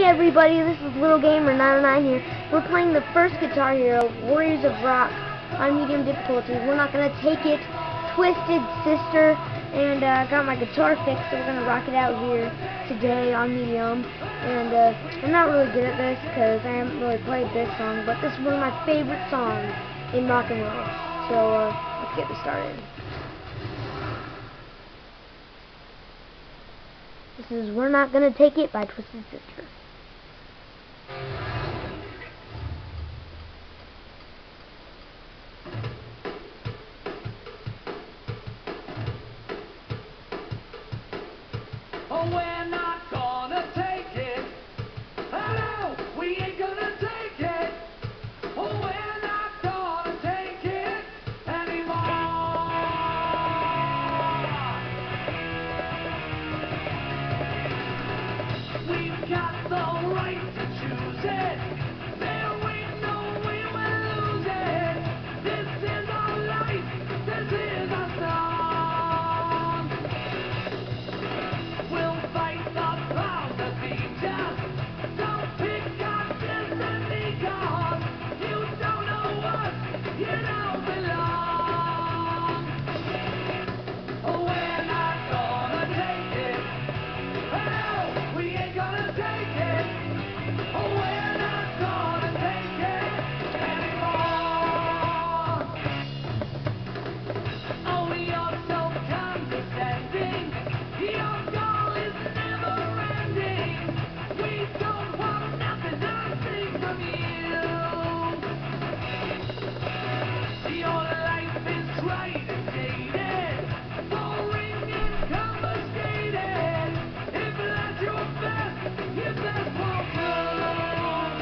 everybody, this is Little Gamer 909 here. We're playing the first Guitar Hero, Warriors of Rock, on medium difficulty. We're not going to take it, Twisted Sister, and got my guitar fixed, so we're going to rock it out here today on medium. And I'm not really good at this because I haven't really played this song, but this is one of my favorite songs in rock and roll. So let's get this started. This is We're Not Gonna Take It by Twisted Sister. Oh, we're not gonna take it. Oh, no, we ain't gonna take it. Oh, we're not gonna take it anymore. We've got the right to choose it. There ain't no way we'll lose it. This is our life. This is our song. We'll fight the powers that be just. Don't pick our destiny, 'cause you don't know us, you don't belong. Oh, we're not gonna take it. No, we ain't gonna take it. Oh, we're not gonna take it anymore. Oh, you're so condescending. Your goal is never ending. We don't want nothing from you. Your life is right and dated, boring and confiscated. If that's your best, you best walk through.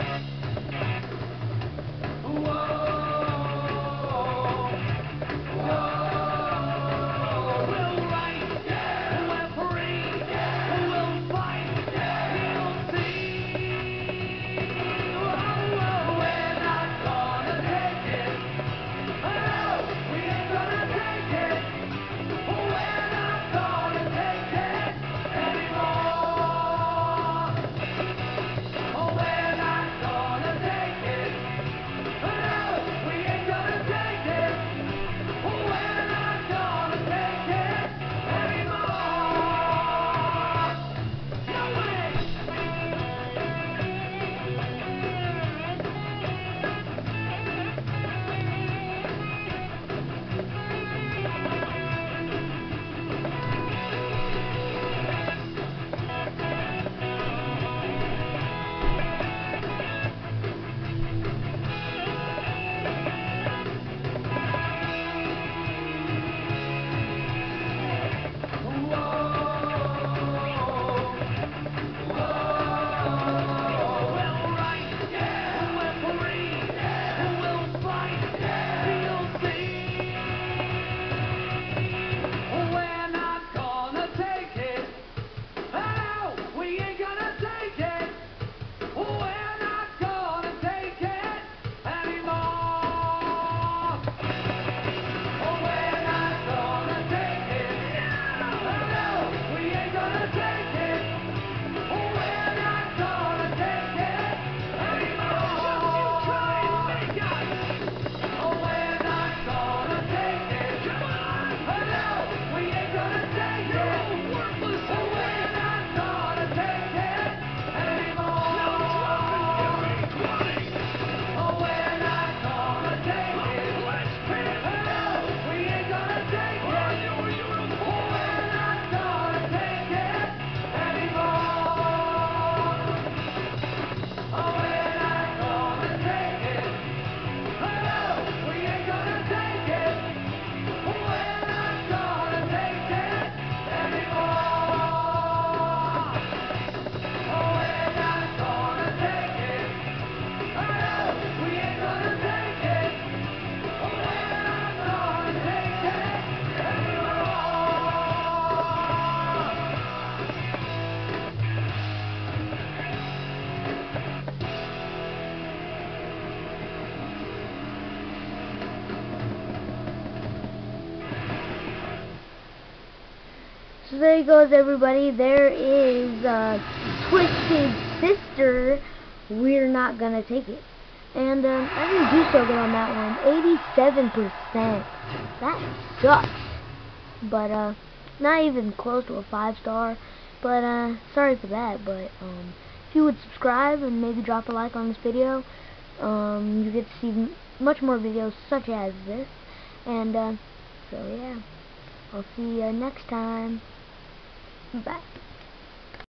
Whoa. We'll write, we're free, we'll fight, you'll see. We're not gonna take it. Oh, we ain't gonna take it. We're not gonna take it anymore. Oh, we're not gonna take it. Oh, we ain't gonna take it. We're not gonna take it anymore. No way. So there you goes, everybody. There is Twisted sister, we're not gonna take it. And I didn't do so good on that one. 87%. That sucks. But not even close to a 5-star. But sorry for that. But if you would subscribe and maybe drop a like on this video, you get to see much more videos such as this. And so yeah, I'll see you next time. Bye.